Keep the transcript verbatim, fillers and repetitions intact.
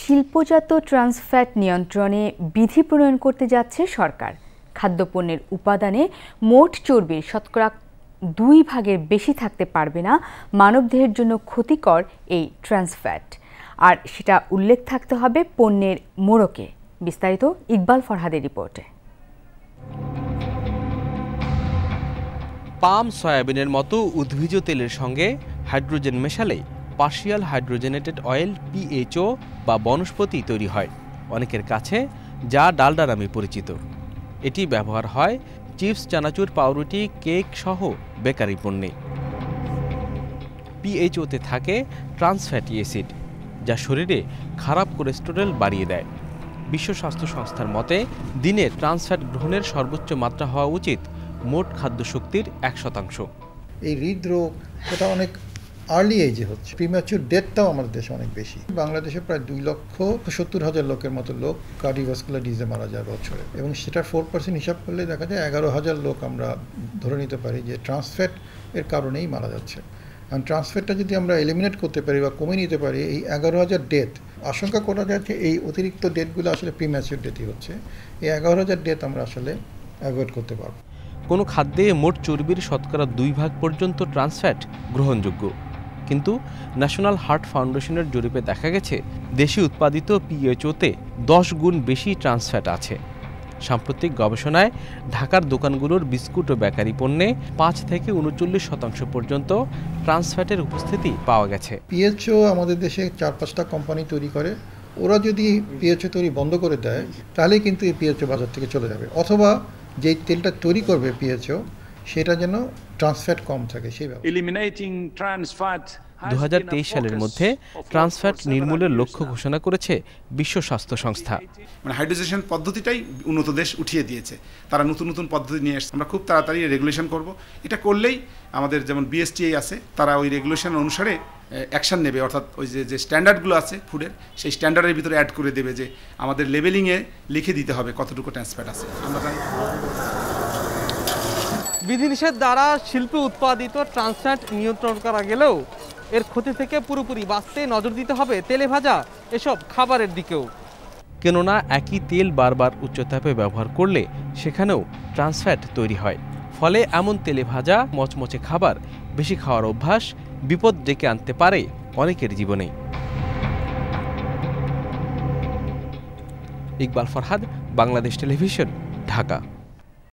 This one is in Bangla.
শিল্পজাত ট্রান্সফ্যাট নিয়ন্ত্রণে বিধি প্রণয়ন করতে যাচ্ছে সরকার। খাদ্যপণ্যের উপাদানে মোট চর্বির শতকরা দুই ভাগের বেশি থাকতে পারবে না মানবদেহের জন্য ক্ষতিকর এই ট্রান্সফ্যাট, আর সেটা উল্লেখ থাকতে হবে পণ্যের মোড়কে। বিস্তারিত ইকবাল ফরহাদের রিপোর্টে। পাম সয়াবিনের মতো উদ্ভিজ তেলের সঙ্গে হাইড্রোজেন মেশালে পার্শিয়াল হাইড্রোজেনেটেড অয়েল পিএইচও বা বনস্পতি তৈরি হয়। অনেকের কাছে যা ডালডা নামে পরিচিত। এটি ব্যবহার হয় চিপস, চানাচুর, পাউরুটি, কেক সহ বেকারি পণ্যে। পিএইচওতে থাকে ট্রান্স ফ্যাটি অ্যাসিড, যা শরীরে খারাপ কোলেস্টেরল বাড়িয়ে দেয়। বিশ্ব স্বাস্থ্য সংস্থার মতে দিনে ট্রান্স ফ্যাট গ্রহণের সর্বোচ্চ মাত্রা হওয়া উচিত মোট খাদ্য শক্তির এক শতাংশ। এই হৃদরোগ এটা অনেক আর্লি এজে হচ্ছে, প্রিম্যাচুর ডেথটাও আমাদের দেশে অনেক বেশি। বাংলাদেশে প্রায় দুই লক্ষ সত্তর হাজার লোকের মতো লোক কার্ডিওভাস্কুলার ডিজিজে মারা যায় বছরে, এবং সেটা ফোর পার্সেন্ট হিসাব করলে দেখা যায় এগারো হাজার লোক আমরা ধরে নিতে পারি যে ট্রান্সফ্যাট এর কারণেই মারা যাচ্ছে। আর ট্রান্সফ্যাটটা যদি আমরা এলিমিনেট করতে পারি বা কমিয়ে নিতে পারি, এই এগারো হাজার ডেথ আশঙ্কা করা যায় যে এই অতিরিক্ত ডেথগুলো আসলে প্রিম্যাচুর ডেথই হচ্ছে। এই এগারো হাজার ডেথ আমরা আসলে অ্যাভয়েড করতে পারবো। কোনো খাদ্যে মোট চর্বির শতকরা দুই ভাগ পর্যন্ত ট্রান্সফ্যাট গ্রহণযোগ্য, কিন্তু ন্যাশনাল হার্ট ফাউন্ডেশনের জরিপে দেখা গেছে দেশে উৎপাদিত পিএইচওতে দশ গুণ বেশি ট্রান্সফ্যাট আছে। সাম্প্রতিক গবেষণায় ঢাকার দোকানগুলোর বিস্কুট ও বেকারি পণ্যে পাঁচ থেকে উনচল্লিশ শতাংশ পর্যন্ত ট্রান্সফ্যাটের উপস্থিতি পাওয়া গেছে। পিএইচও আমাদের দেশে চার পাঁচটা কোম্পানি তৈরি করে, ওরা যদি পিএইচও তৈরি বন্ধ করে দেয় তাহলে কিন্তু এই পিএইচও বাজার থেকে চলে যাবে, অথবা যেই তেলটা তৈরি করবে পিএইচও সেটা যেন ট্রান্সফ্যাট কম থাকে সেই ব্যাপারে। দু হাজার তেইশ সালের মধ্যে ট্রান্সফ্যাট নির্মূলের লক্ষ্য ঘোষণা করেছে বিশ্ব স্বাস্থ্য সংস্থা। মানে হাইড্রোজেনেশন পদ্ধতিটাই উন্নত দেশ উঠিয়ে দিয়েছে, তারা নতুন নতুন পদ্ধতি নিয়ে এসেছে। আমরা খুব তাড়াতাড়ি রেগুলেশন করব। এটা করলেই আমাদের যেমন বিএসটিআই আছে, তারা ওই রেগুলেশন অনুসারে অ্যাকশন নেবে, অর্থাৎ ওই যে যে স্ট্যান্ডার্ডগুলো আছে ফুডের, সেই স্ট্যান্ডার্ডের ভিতরে অ্যাড করে দেবে যে আমাদের লেবেলিংয়ে লিখে দিতে হবে কতটুকু ট্রান্সফ্যাট আছে। আমরা জানি বিধিনিষেধ দ্বারা শিল্পে উৎপাদিত ট্রান্সফ্যাট নিয়ন্ত্রণ করা গেলেও এর ক্ষতি থেকে পুরোপুরি বাঁচতে নজর দিতে হবে তেলে ভাজা এসব খাবারের দিকেও। কেননা একই তেল বারবার উচ্চতাপে ব্যবহার করলে সেখানেও ট্রান্সফ্যাট তৈরি হয়। ফলে এমন তেলে ভাজা মচমচে খাবার বেশি খাওয়ার অভ্যাস বিপদ ডেকে আনতে পারে অনেকের জীবনে। ইকবাল ফরহাদ, বাংলাদেশ টেলিভিশন, ঢাকা।